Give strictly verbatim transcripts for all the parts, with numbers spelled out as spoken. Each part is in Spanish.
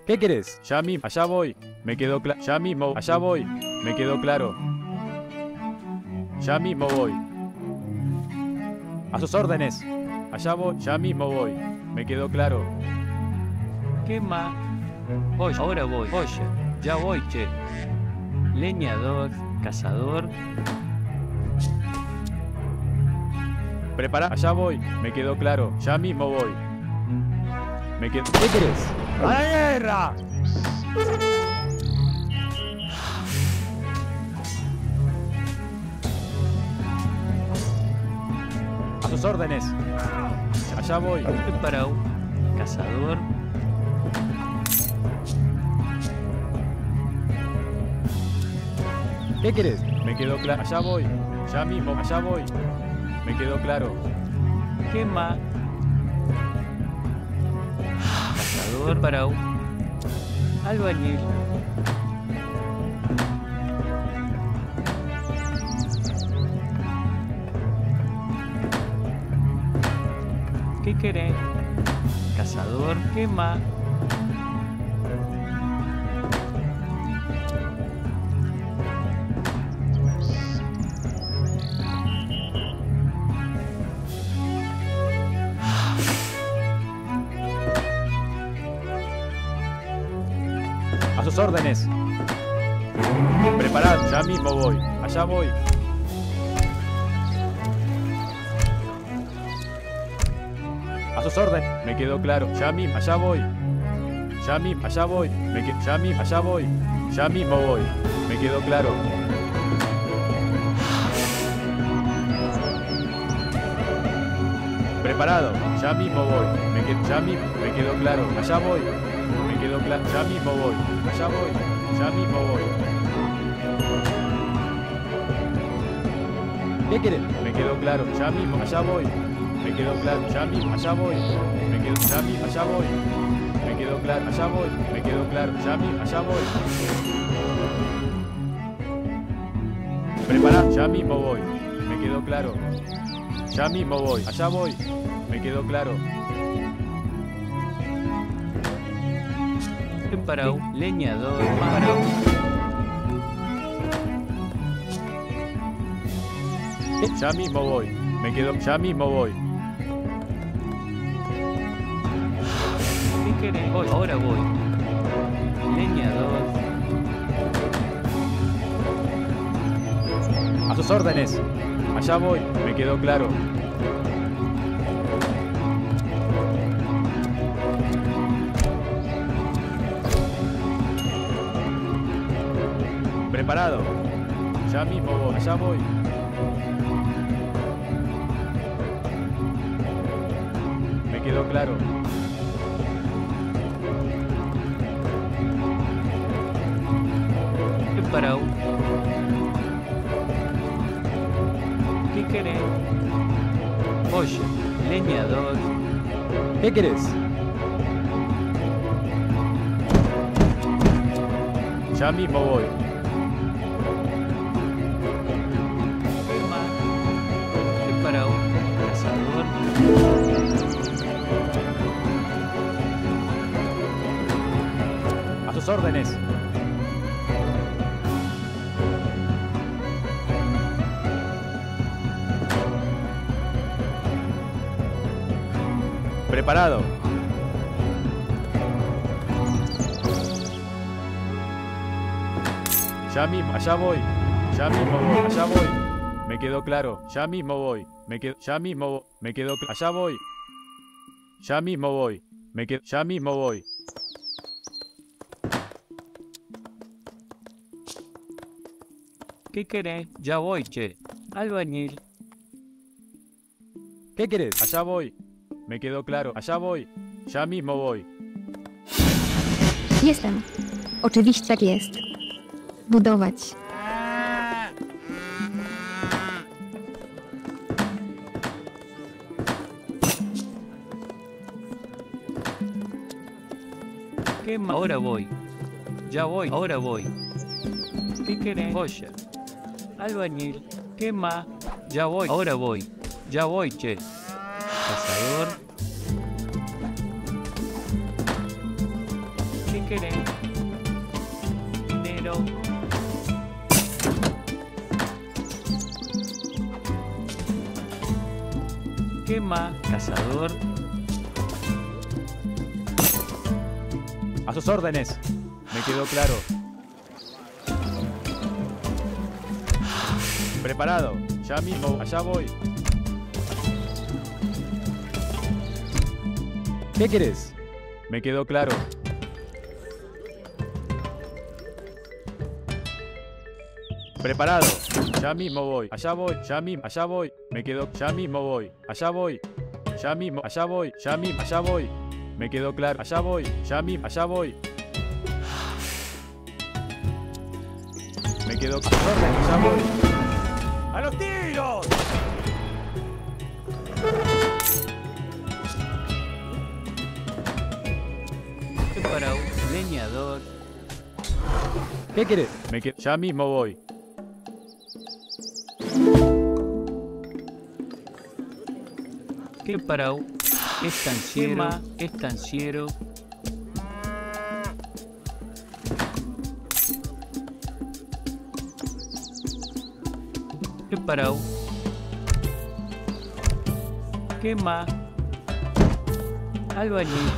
¿Qué querés? Ya mismo, allá voy. Me quedó claro. Ya mismo, allá voy. Me quedó claro. Ya mismo voy. A sus órdenes. Allá voy. Ya mismo voy. Me quedó claro. ¿Qué más? Oye, ahora voy. Oye, ya voy, che. Leñador, cazador. Prepara. Allá voy. Me quedó claro. Ya mismo voy. Me quedó. ¿Qué querés? ¡A la guerra! A sus órdenes. Allá voy. Preparado. Cazador. ¿Qué querés? Me quedó claro. Allá voy. Ya mismo. Allá voy. Me quedó claro. ¿Qué más? Cazador. Preparado. Albañil. ¿Qué querés? Cazador. ¿Qué más? A sus órdenes. Preparad. Ya mismo voy. Allá voy. A sus órdenes. Me quedó claro. Ya mismo. Allá voy. Ya mismo. Allá voy. Me quedo. Ya mismo. Allá voy. Ya mismo voy. Me quedó claro. Preparado. Ya mismo voy. Me quedo. Ya mismo. Me quedó claro. Allá voy. Me quedó claro. Ya mismo voy. Allá voy. Ya mismo voy. ¿Qué querés? Me quedó claro. Ya mismo. Allá voy. Me quedó claro. Ya mismo. Allá voy. Me quedó. Ya mismo. Allá voy. Me quedó claro. Allá voy. Me quedó claro. Ya mismo. Allá voy. Preparado. Ya mismo voy. Me quedó claro. Ya mismo voy. Allá voy. Me quedó claro. Preparado. Leñador. Preparado. Ya mismo voy. Me quedo. Ya mismo voy. ¿Qué querés? Oye, ahora voy. Leñador. A sus órdenes. Allá voy. Me quedó claro. Preparado. Ya mismo voy. Allá voy. Me quedó claro. Preparado. ¿Qué querés? Oye, leñador. ¿Qué querés? Ya mismo voy. ¿Qué más? Preparado. Cazador. A sus órdenes. Preparado. Ya mismo, allá voy. Ya mismo voy, allá voy. Me quedó claro. Ya mismo voy. Me quedo, ya mismo voy. Me quedó, allá voy. Ya mismo voy. Me quedo, ya mismo voy. ¿Qué querés? Ya voy, che. Albañil. ¿Qué querés? Allá voy. Me quedó claro. Allá voy. Ya mismo voy. Jestem. Oczywiście tak jest. Budować. ¿Qué más? Ahora voy. Ya voy. Ahora voy. ¿Qué querés? Oye. Albañil. ¿Qué más? Ya voy. Ahora voy. Ya voy, che. Cazador. ¿Qué querés? Dinero. ¿Qué más, cazador? A sus órdenes. Me quedó claro. Preparado. Ya mismo. Allá voy. ¿Qué querés? Me quedó claro. Preparado. Ya mismo voy. Allá voy. Ya mismo. Allá voy. Me quedo. Ya mismo voy. Allá voy. Ya mismo. Allá voy. Ya mismo. Allá voy. Me quedó claro. Allá voy. Ya mismo. Allá voy. Me quedó claro. Allá voy. ¡A los tiros! Para un leñador. ¿Qué querés? Me quedo. Ya mismo voy. ¿Qué para un estanciero? Estanciero. ¿Qué para un? ¿Qué más? Albañil.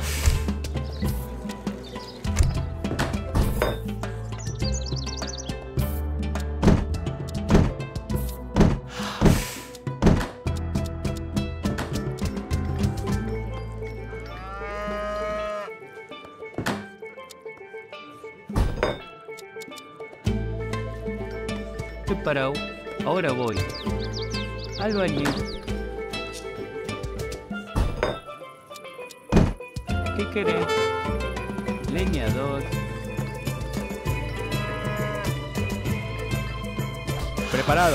Preparado. Ahora voy. Albañil. ¿Qué querés? Leñador. Preparado.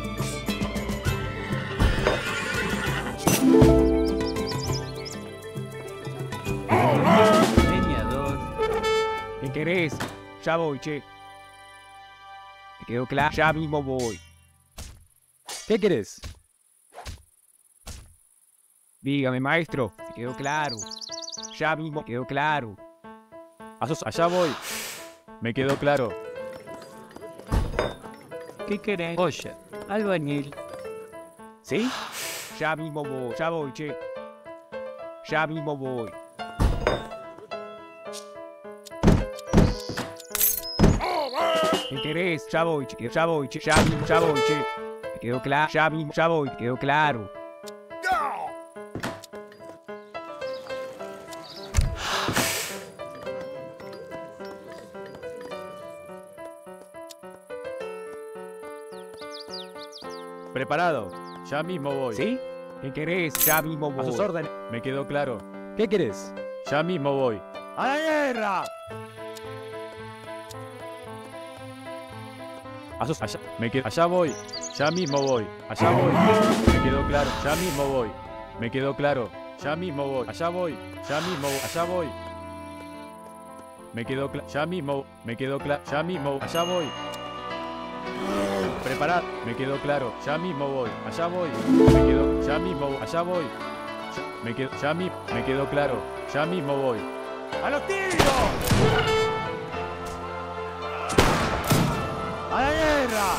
Leñador. ¿Qué querés? Ya voy, che. Me quedó claro. Ya mismo voy. ¿Qué querés? Dígame, maestro. Me quedó claro. Ya mismo me quedó claro. A sus... Allá voy. Me quedó claro. ¿Qué querés? Oye, albañil. ¿Sí? Ya mismo voy. Ya voy, che. Ya mismo voy. ¿Qué querés? Ya voy, che. Ya voy, che. Ya mismo, ya voy, che. Me quedó claro. Ya mismo, ya voy. Me quedó claro. Preparado. Ya mismo voy. ¿Sí? ¿Qué querés? Ya mismo A voy. sus órdenes. Me quedó claro. ¿Qué querés? Ya mismo voy. ¡A la guerra! A sus... Allá... Me quedo... Allá voy. Ya mismo voy. Allá voy. Me quedó claro. Ya mismo voy. Me quedó claro. Ya mismo voy. Allá voy. Ya mismo voy. Allá voy. Me quedó claro. Ya mismo. Me quedó claro. Ya mismo. Allá voy. Preparad. Me quedó claro. Ya mismo voy. Allá voy. Me quedo. Ya mismo. Allá voy. Ya, me quedo. Ya mi, me quedó claro. Ya mismo voy. ¡A los tiros! ¡A la guerra!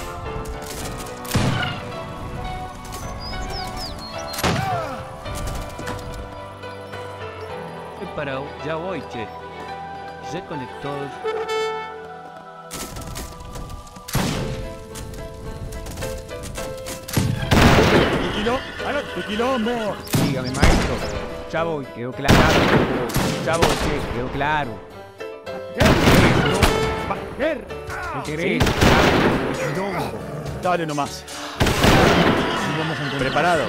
Preparado. Ya voy, che. Reconector. ¡Tu quilombo! Dígame, maestro. Ya voy, quedó claro. Ya voy, che, quedó claro. ¿Qué querés? Dale nomás. Preparado.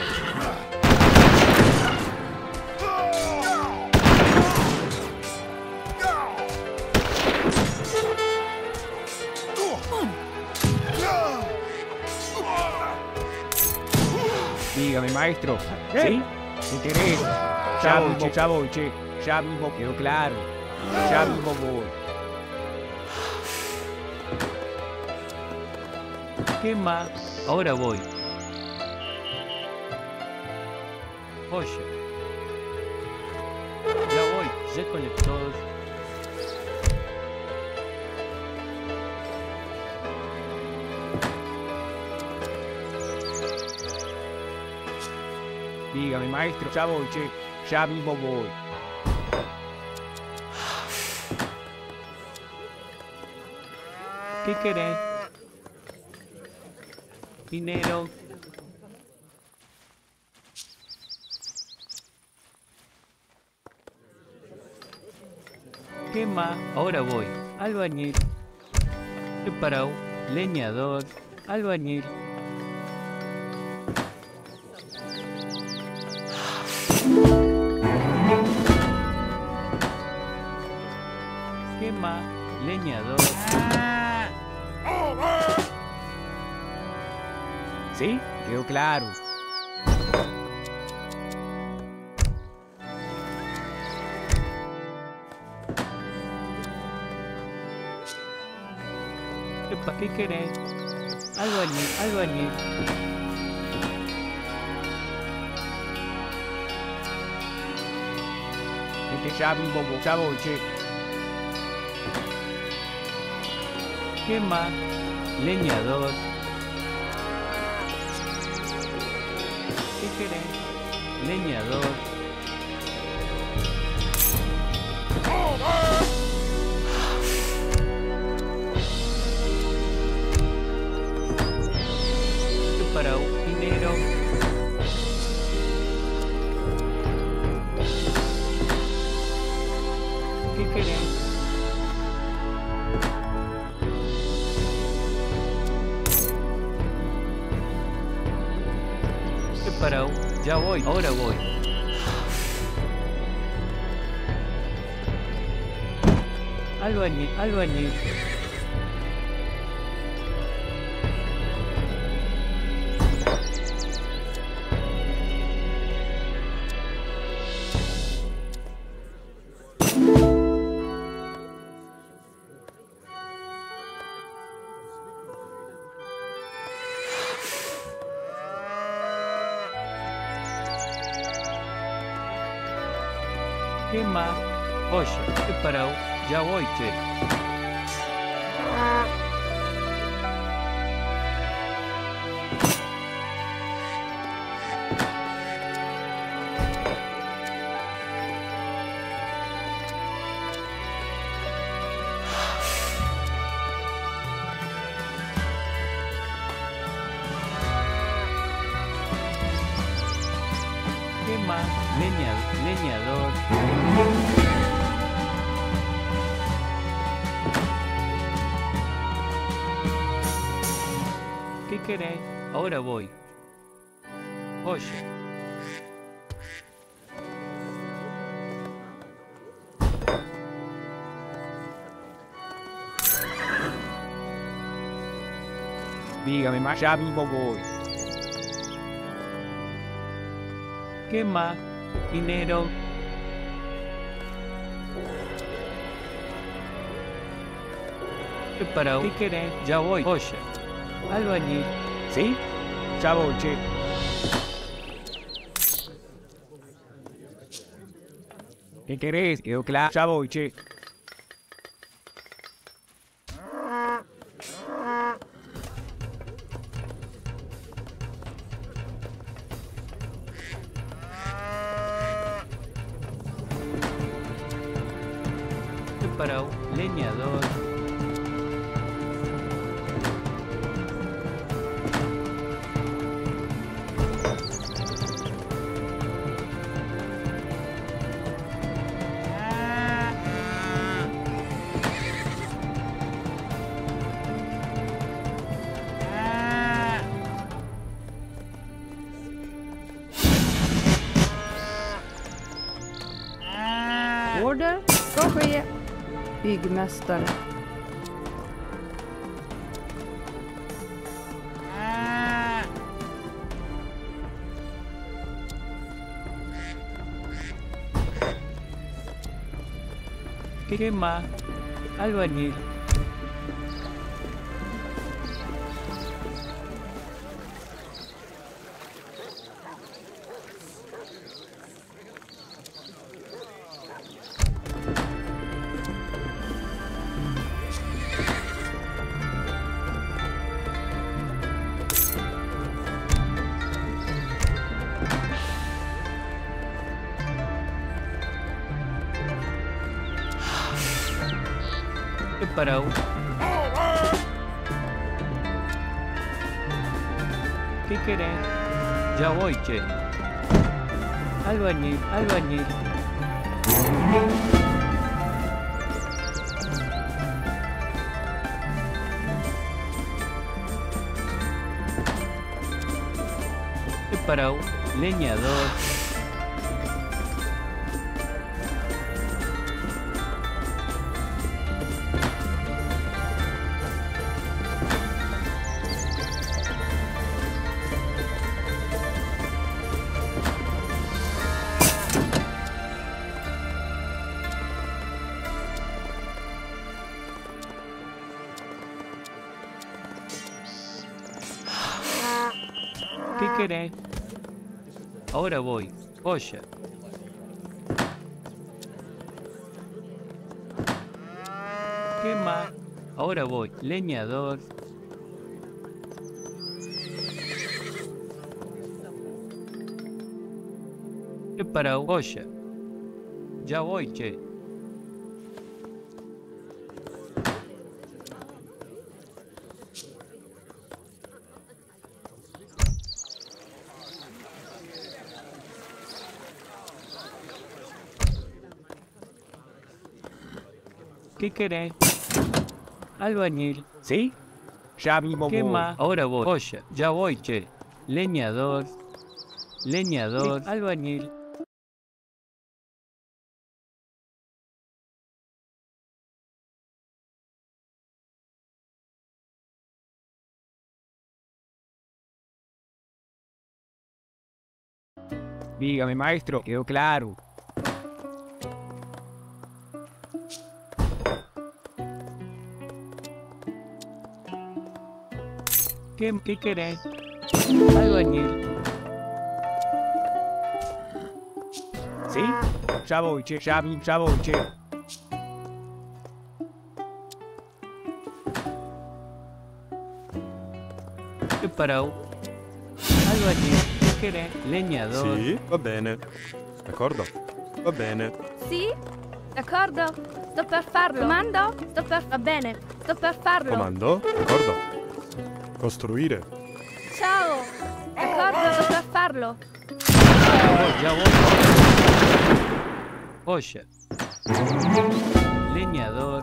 Dígame, maestro. ¿Sí? ¿Qué querés? Ya voy, che, ya voy, che. Ya mismo quedó claro. Ya mismo voy. ¿Qué más? Ahora voy. Oye. Ya voy. Reconector. Dígame, maestro. Ya voy, che. Ya mismo voy. ¿Qué querés? Dinero. ¿Qué más? Ahora voy. Albañil. Preparado. Leñador. Albañil. ¿Qué más? Leñador. ¿Sí? Quedó claro. Epa, ¿qué querés? Albañil, albañil. Este ya mismo voy. Ya voy, che. ¿Qué más? Leñador. ¿Qué querés? Leñador. Preparado. Dinero. ¿Qué querés? Preparado. Ya voy. Ahora voy. Albañil, albañil. ¿Qué más? Oye, preparado. Ya voy, che. ¿Qué más? Leña, leñador. ¿Qué querés? Ahora voy. Oye. Dígame, ma. Ya mismo voy. ¿Qué más? Dinero. Preparado. ¿Qué querés? Ya voy. Oye. Albañil. ¿Sí? Ya voy, che. ¿Qué querés? Quedó claro. Ya voy, che. Preparado. Leñador. Order, gå ske. Byggmästare. ¿Qué más? Albañil. Preparado. ¿Qué querés? Ya voy, che. Albañil, albañil. Preparado. Leñador. ¿Qué querés? Ahora voy. Joya. ¿Qué más? Ahora voy. Leñador. Preparado. Joya. Ya voy, che. ¿Qué querés? Albañil. ¿Sí? Ya mismo ¿Qué voy. más? Ahora voy. Joya. Ya voy, che. Leñador. Leñador. Albañil. Dígame, maestro. Quedó claro. ¿Qué, qué querés? Albañil. ¿Sí? Ya voy, che. Ya, mi- ya voy, che. Preparado. Albañil. ¿Qué querés? Leñador. Sì, va bene. D'accordo? Va bene. Sì? D'accordo? Sto per farlo. Comando? Sto per... Va bene. Sto per farlo. Comando? D'accordo. Costruire. Ciao! D'accordo? Sto per farlo. Ya voy. Joya. Leñador.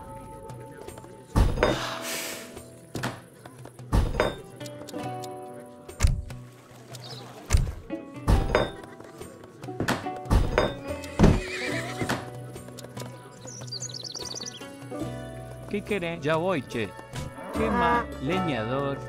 ¿Qué querés? Ya voy, che. ¿Qué más? Leñador.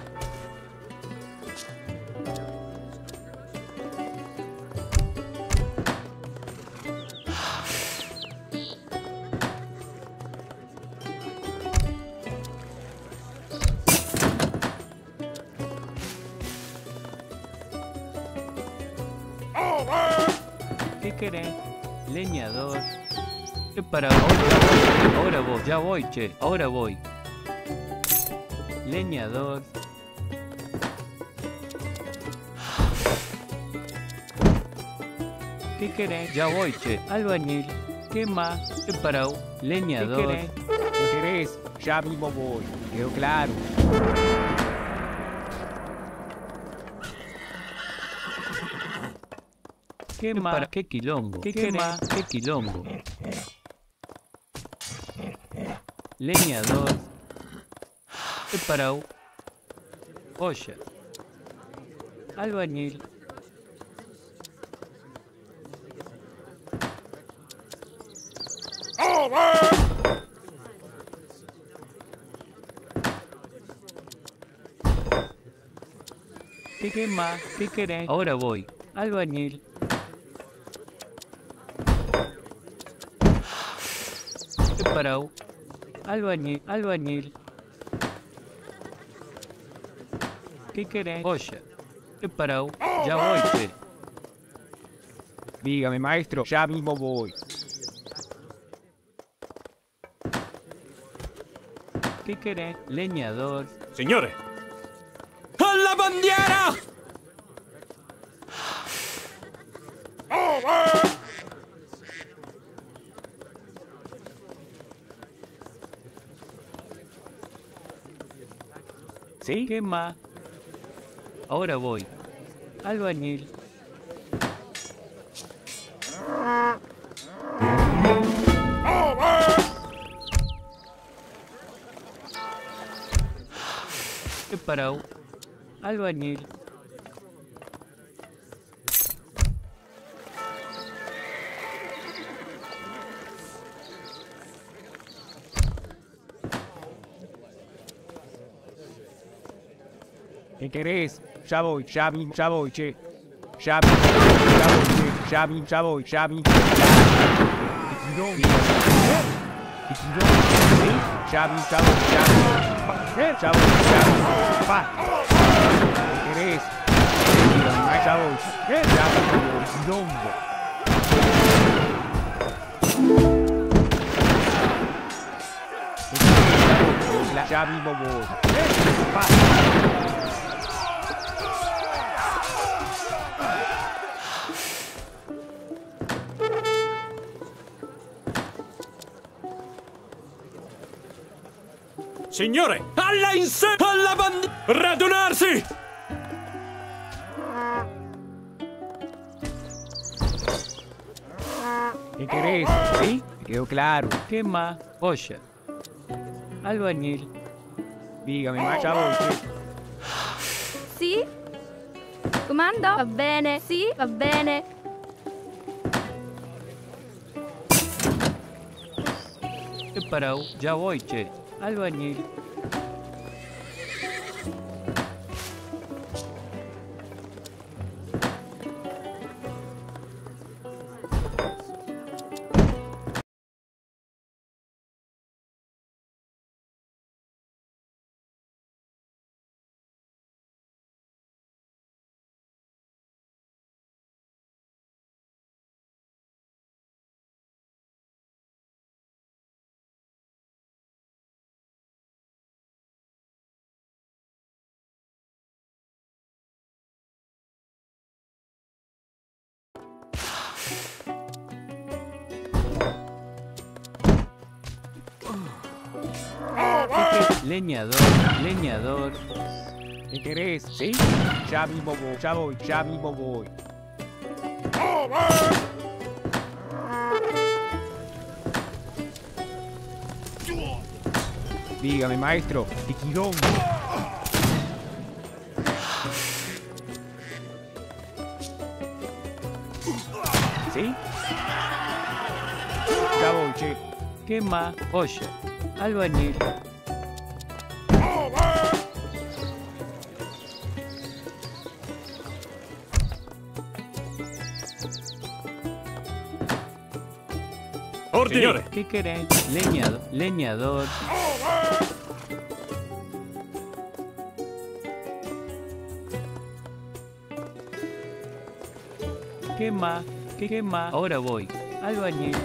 ¿Qué querés? Leñador. Preparado. Ahora, ahora voy. Ya voy, che. Ahora voy. Leñador. ¿Qué querés? Ya voy, che. Albañil. ¿Qué más? Preparado. Leñador. ¿Qué querés? ¿Qué querés? Ya mismo voy. Quedó claro. ¿Qué más? ¿Qué quilombo? ¿Qué, ¿Qué más? ¿Qué quilombo? Leñador. Preparado. Joya. Albañil. ¿Qué, ¿Qué más? ¿Qué querés? Ahora voy. Albañil. Preparado. Albañil. Albañil. ¿Qué querés? Joya. Preparado. Ya voy, che. Dígame, maestro. Ya mismo voy. ¿Qué querés? Leñador. Signore! ¡Alla bandiera! ¿Sí? ¿Qué más? Ahora voy. Albañil. ¿Qué parado? Albañil. ¿Qué querés? Ya voy, ya mismo, ya voy, che. Ya mismo, ya voy, che. Ya mismo, ya voy, ya mismo. Tirón. ¿Sí? Ya mismo, ya voy, ya mismo. Ya voy, ya mismo. Pa. ¿Qué querés? Ya voy. Ya mismo, quilombo. Ya mismo voy. Pa. Signore, alla inse... alla band... radunarsi! ¿Qué querés? ¿Sí? Me quedó claro. ¿Qué más? Olla. Albañil. Dígame, ma, ya voy, che. Sì? Comando? Va bene. Sì, va bene. ¿Qué parado? Ya voy, che. Albañil. Leñador, leñador. ¿Qué querés? ¿Sí? Ya mismo voy, ya voy, ya mismo voy. Dígame, maestro, qué quilombo. ¿Sí? Ya voy, che. ¿Qué más? Olla. Albañil. Ordine! ¿Qué querés? Leñador, leñador. ¿Qué más? ¿Qué, qué más? Ahora voy. Albañil.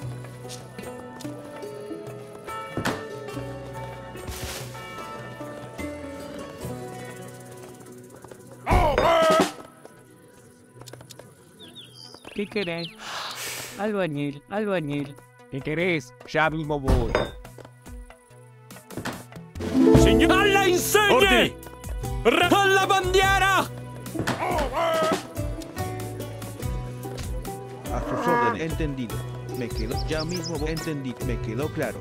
¿Qué querés? Albañil, albañil. ¿Qué querés? Ya mismo voy. Signor... ¡Alla insegne! ¡Alla bandiera! A sus órdenes, entendido. Me quedó, ya mismo voy, entendí, me quedó claro.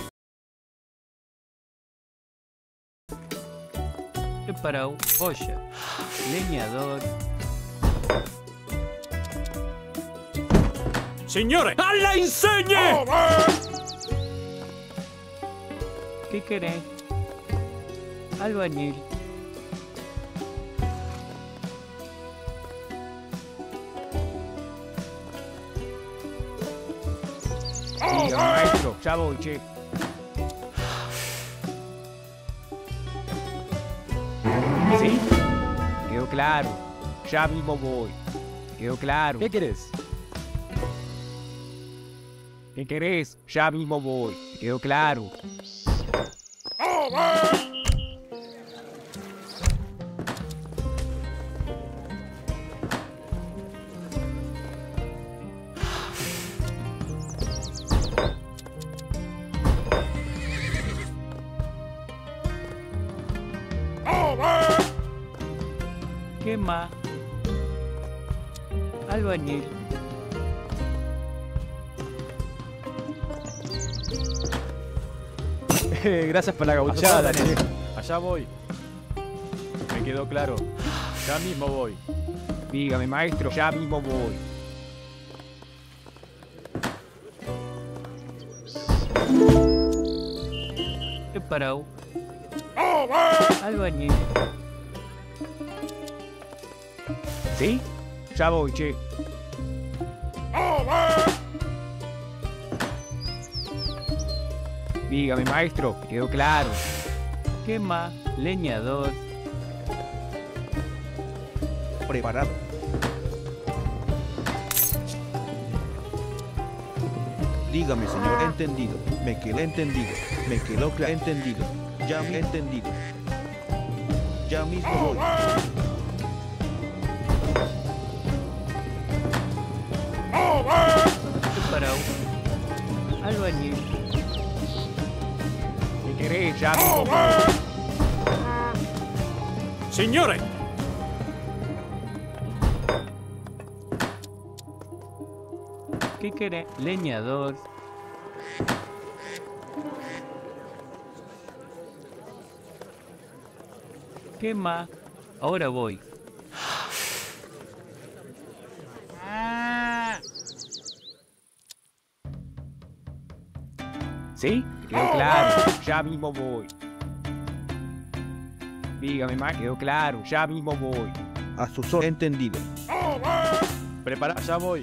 ¿Qué parado? Olla. Leñador. Signore, alla insegne! ¿Qué querés? Albañil. Dígame, maestro, ya voy, che. ¿Sí? Quedó claro. Ya mismo voy. Quedó claro. ¿Qué querés? ¿Qué querés? Ya mismo voy. Quedó claro. Quema. Albañil. Gracias por la Allá, gauchada, Daniel. che. Allá voy. Me quedó claro. Ya mismo voy. Dígame, maestro, ya mismo voy. Preparado. Albañil. ¿Sí? Ya voy, che. Dígame, maestro, quedó claro. Quema. Leñador. Preparado. Dígame, señor, entendido. Me quedó entendido. Me quedó claro. Entendido. Ya me he entendido. Ya mismo voy. Preparado. Albañil. ¿Qué querés? Ya mismo voy. Signore! ¿Qué querés? Leñador. Quema. Ahora voy. ¿Sí? Quedó claro. Ya mismo voy. Dígame, maestro, quedó claro. Ya mismo voy. A sus órdenes. Entendido. Prepara. Allá voy.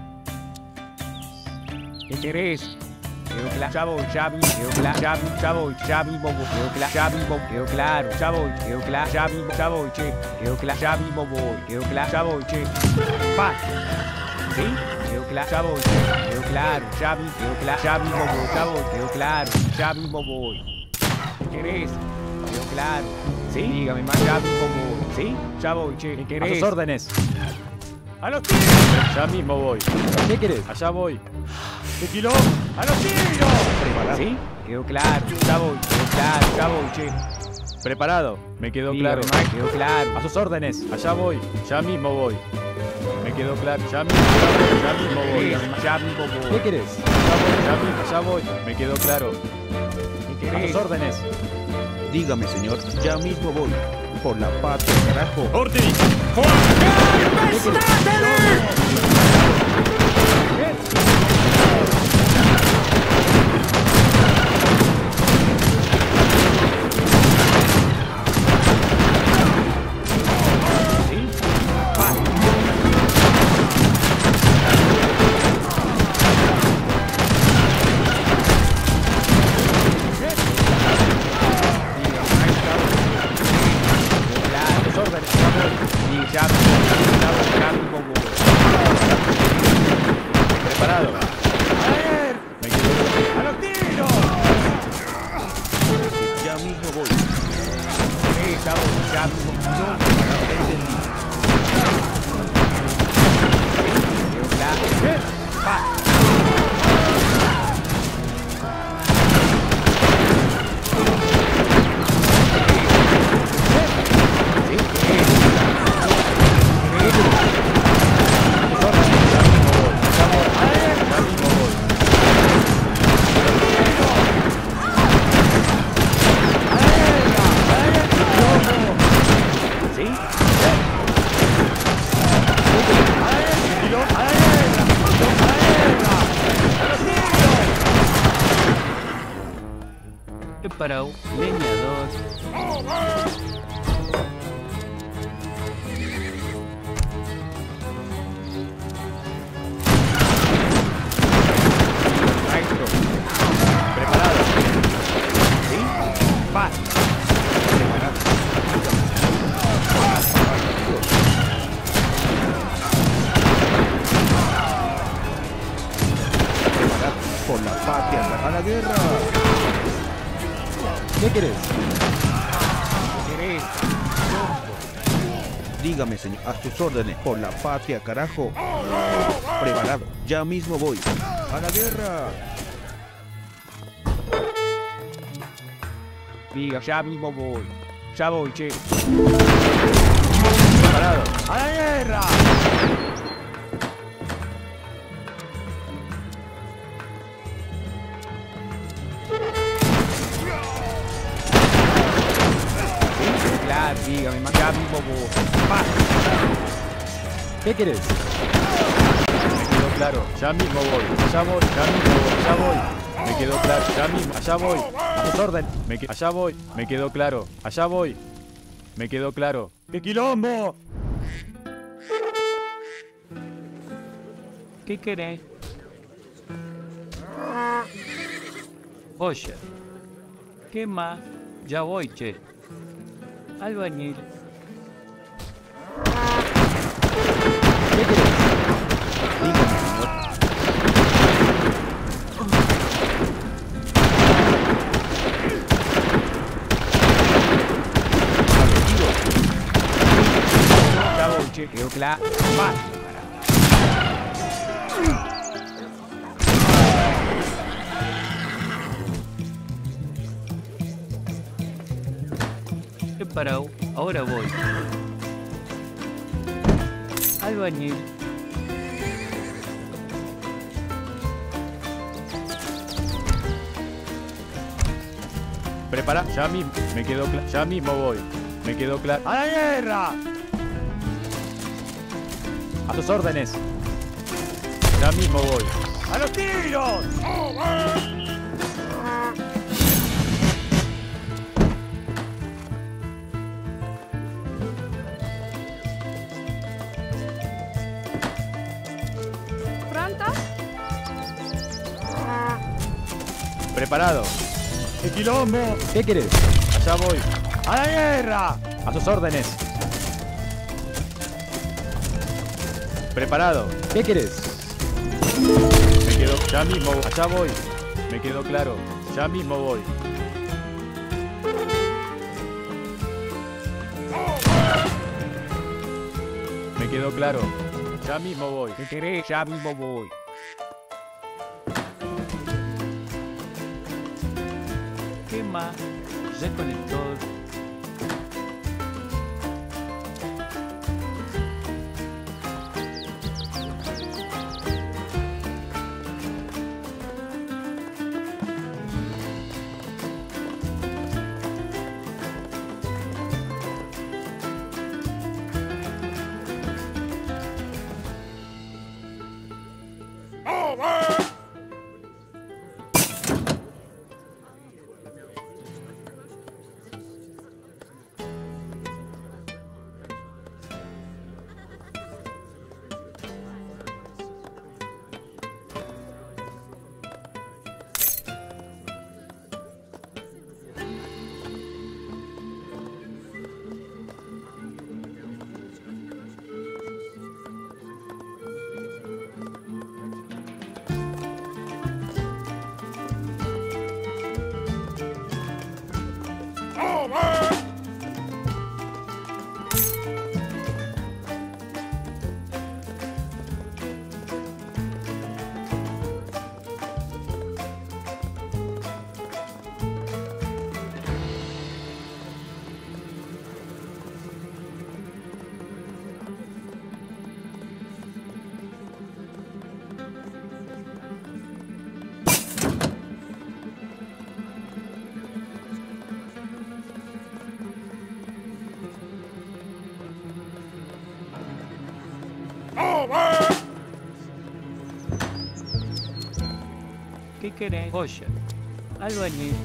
¿Qué querés? Quedó claro. Ya voy, ya mismo. Quedó claro. Ya, mi- ya voy, ya mismo voy. Quedó claro. Ya mismo. Quedó claro. Ya voy. Quedó claro. Ya mismo. Ya voy, che. Quedó claro. Ya mismo voy. Quedó claro. Ya voy, che. Va. ¿Sí? Quedó claro. Ya voy, che. Quedó claro. Ya mismo. Quedó claro. Ya mismo voy. Ya voy. Quedó claro. Ya mismo voy. ¿Qué querés? Quedó claro. ¿Sí? Dígame, más. Ya mismo voy. ¿Sí? Ya voy, che. ¿Qué A querés? tus órdenes. ¡A los tiros! Ya mismo voy. ¿Qué querés? Allá voy. ¡Tequilón! ¡A los tiros! Preparado. ¿Sí? Quedó claro. Ya voy. Quedó claro. Ya voy, che. Preparado. Me quedó Dígame, claro. más. Quedó claro. A sus órdenes. Allá voy. Ya mismo voy. Me quedó claro. Ya mismo, ya voy. Ya mismo voy. Dígame, más. Ya mismo voy. ¿Qué querés? Ya mismo, allá voy. Me quedó claro. ¿Qué A querés? sus órdenes. Dígame, señor. Ya mismo voy. Por la patria, carajo. ¡Ordini! Preparado. Me quedó ¡A los tiros! Ya mismo voy. Sí, ya voy. Ya mismo. Entendido. Quedó claro. Va. Preparado. Leñador. Maestro. preparado. ¿Sí? Va. Por la patria, a la guerra. ¿Qué querés? ¿Qué querés? Dígame, señor. A sus órdenes. Por la patria, carajo. Preparado. Ya mismo voy. A la guerra. Diga, ya mismo voy. Ya voy, che. Preparado. ¿Qué querés? Me quedó claro. Ya mismo voy. Allá voy. Ya mismo voy. Allá voy. Me quedó claro. Ya mismo. Allá voy. A tus órdenes. Me que- Allá voy. Me quedó claro. Allá voy. Me quedó claro. ¡Qué quilombo! ¿Qué querés? Oye. ¿Qué más? Ya voy, che. Albañil. ¿Qué querés? Dígame, señor. Ya voy, che. Quedó claro. Más. He parado. Ahora voy. Albañil. Prepara. Ya mismo. Me quedó claro. Ya mismo voy. Me quedó claro. ¡A la guerra! A tus órdenes. Ya mismo voy. ¡A los tiros! ¿Pronto? Preparado. ¡Qué quilombo! ¿Qué querés? Allá voy. ¡A la guerra! A sus órdenes. Preparado. ¿Qué querés? Me quedo. Ya mismo. Allá voy. Me quedó claro. Ya mismo voy. Me quedó claro. Ya mismo voy. ¿Qué querés? Ya mismo voy. ¿Qué más? Reconector. ¿Qué querés? Joya. Albañil.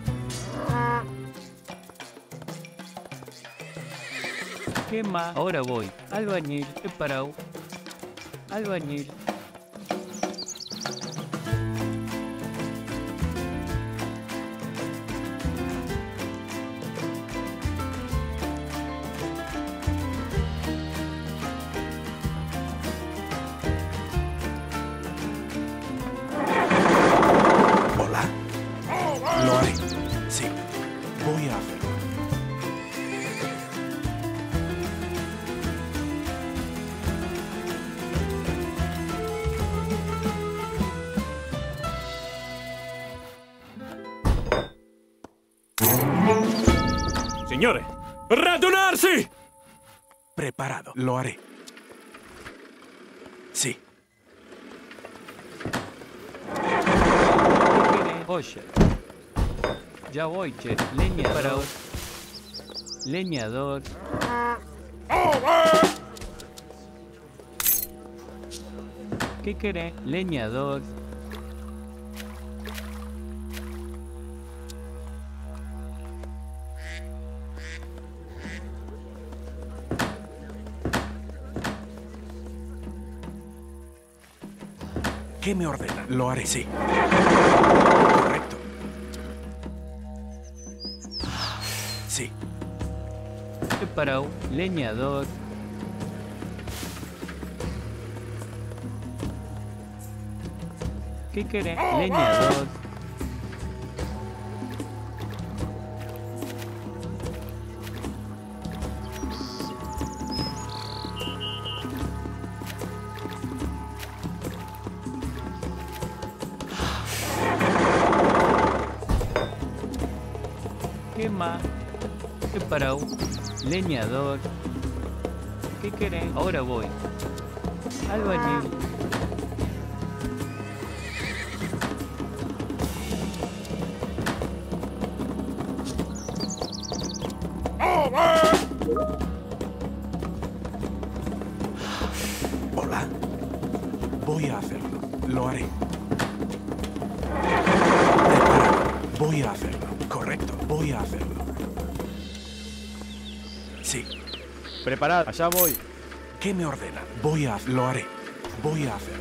¿Qué más? Ahora voy. Albañil. He parado. Albañil. Hola. Lo haré. Sí. Voy a hacerlo. Señores, ¡retornarse! Preparado. Lo haré. Sí. ¿Qué querés? Joya. Ya voy, che. Leñador. Leñador. ¿Qué querés? Leñador. ¿Qué me ordena? Lo haré, sí. Correcto. Sí. Preparado. Leñador. ¿Qué querés? Leñador. ¿Qué más? Preparado. Leñador. ¿Qué querés? Ahora voy. Albañil. Hola. Voy a hacerlo. Lo haré. Preparado. Voy a hacerlo. Correcto. Voy a hacerlo. Sí. Preparad. Allá voy. ¿Qué me ordena? Voy a... Lo haré. Voy a hacerlo.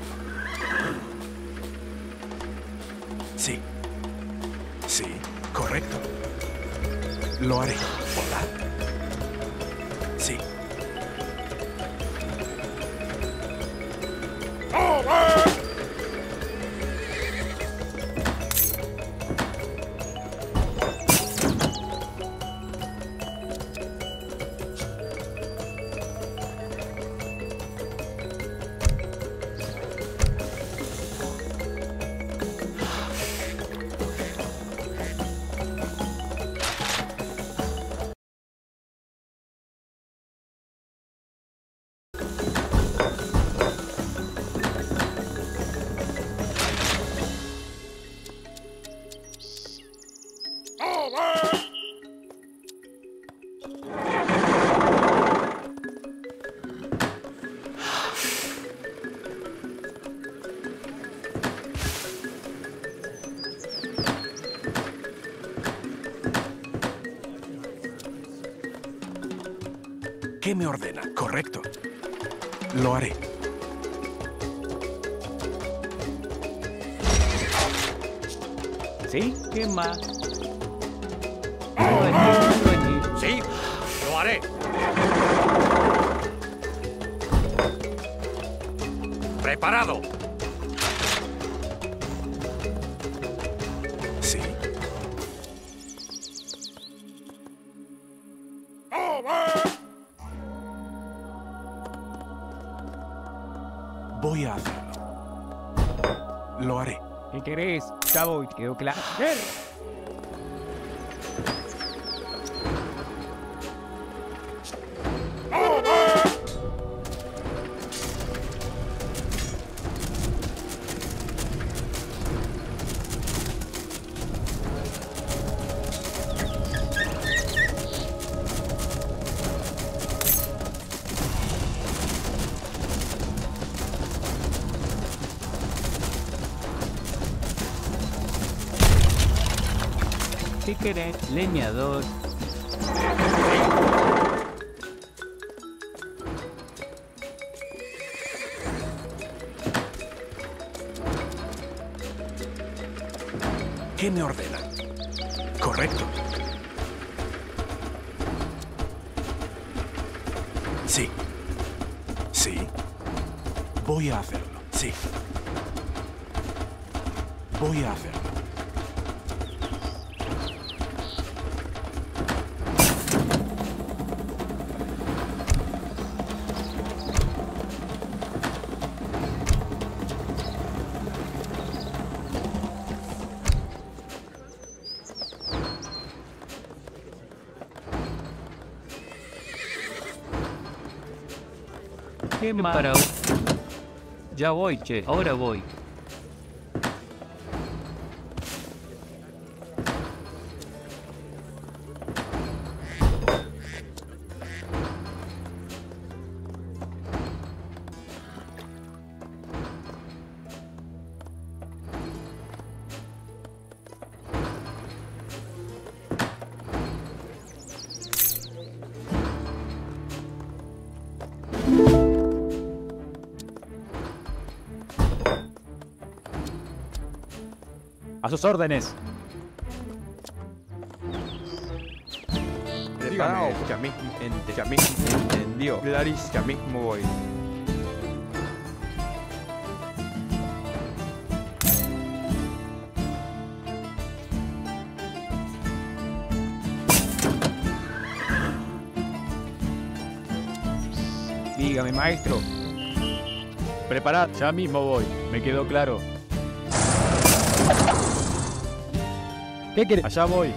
Sí. Sí. Correcto. Lo haré. Hola. Sí. ¿Qué me ordena? Correcto. Lo haré. ¿Sí? ¿Qué más? Albañil, albañil. Sí, lo haré. Preparado. Sí. Voy a hacerlo. Lo haré. ¿Qué querés? Ya voy, quedó claro. ¿Qué querés? Leñador. ¿Qué me ordena? Correcto. Sí. Sí. Voy a hacerlo. Sí. Voy a hacerlo. ¿Qué más? Para... Ya voy, che. Ahora voy. A sus órdenes. Dígame, ya mismo, ente- ya mismo entendió. Clarice, ya mismo voy. Dígame, maestro. Preparad, ya mismo voy. Me quedó claro. ¿Qué querés? Allá voy.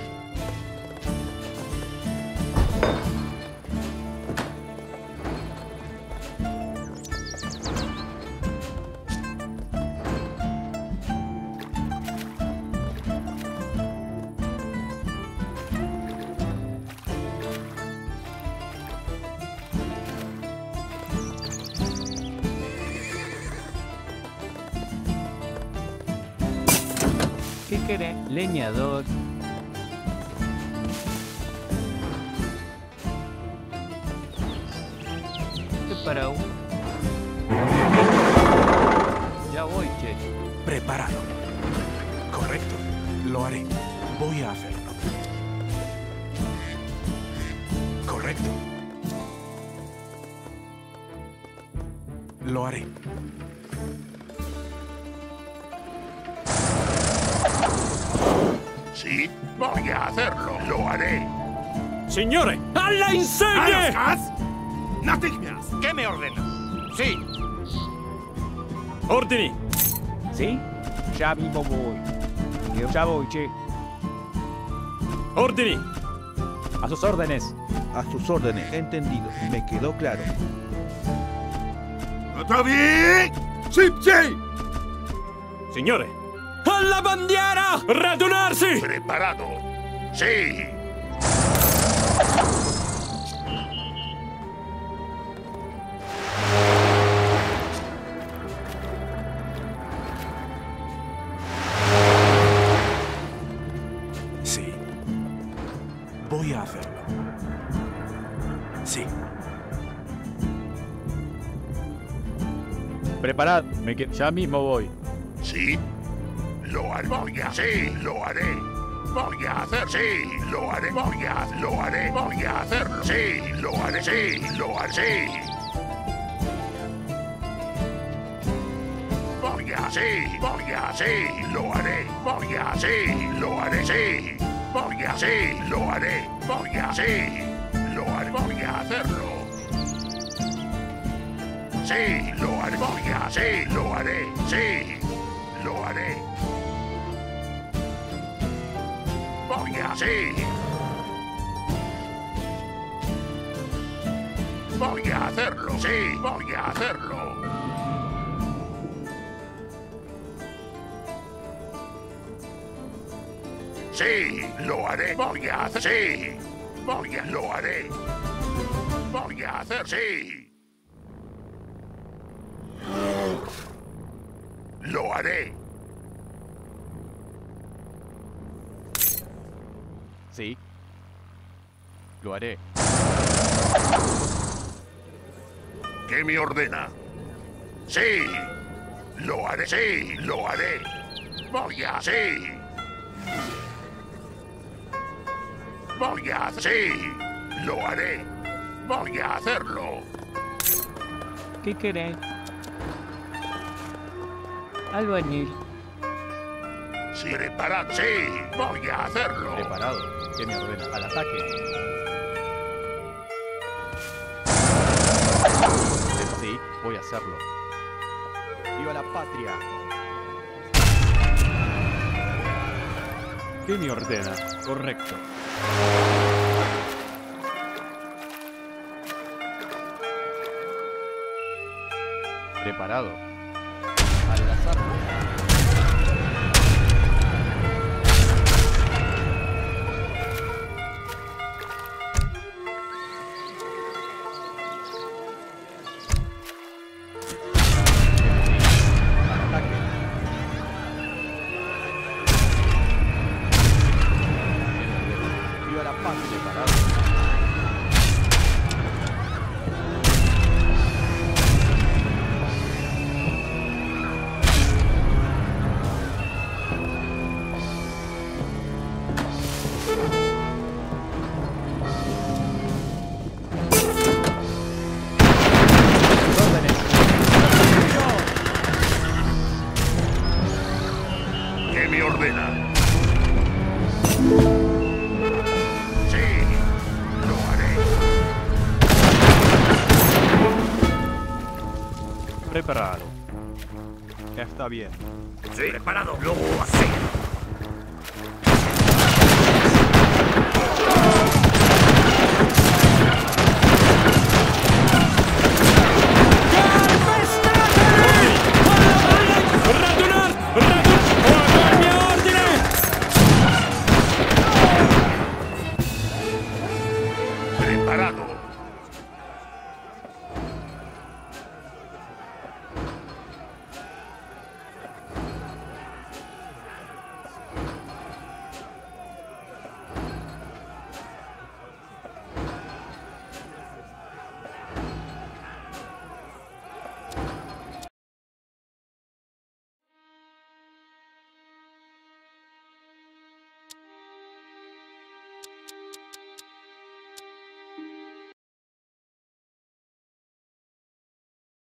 ¿Qué querés? Leñador. Preparado. Ya voy, che. Preparado. Correcto. Lo haré. Voy a hacerlo. Correcto. Lo haré. Sí, voy a hacerlo. Lo haré. Signore, alla insegne! Natigmias. ¿Qué me ordena? Sí. Ordini. ¿Sí? Ya mismo voy. Ya voy, che. Ordini. A sus órdenes. A sus órdenes, entendido. Me quedó claro. ¿Está bien? Sí, sí. Signore. Alla bandiera! Radunarsi! Preparado. Sí. Sí. Voy a hacerlo. Sí. Preparad. Me quedo. Ya mismo voy. Sí. Lo haré. Voy a. Sí, lo haré. Voy a hacer. Sí, lo haré. Voy a. Lo haré. Voy a hacerlo. Sí, lo haré. Sí, lo haré. Sí. Voy a. Sí, voy a. Sí, lo haré. Voy a. Sí, lo haré. Sí. Voy a. Sí, lo haré. Voy a. Sí, lo haré. Voy a hacerlo. Sí, lo haré. Voy a. Sí, lo haré. Sí, lo haré. Voy a. Sí. Voy a hacerlo. Sí, voy a hacerlo. Sí, lo haré. Voy a hacer. Sí. Voy a. Lo haré. Voy a hacer. Sí. Lo haré. Sí. Lo haré. ¿Qué me ordena? Sí. Lo haré. Sí, lo haré. Voy a. Sí. Voy a. Sí. Lo haré. Voy a hacerlo. ¿Qué querés? Albañil. Sí, preparado. Sí, voy a hacerlo. Preparado. ¿Qué me ordena? Al ataque. Sí, voy a hacerlo. ¡Viva la patria! ¿Qué me ordena? Correcto. Preparado. Al azar. ¡Viva la patria! Preparado. Preparado. Está bien. Sí, preparado. Lo así. ¡Ratunar! ¡Ratunar! ¡Mi ordine! Preparado.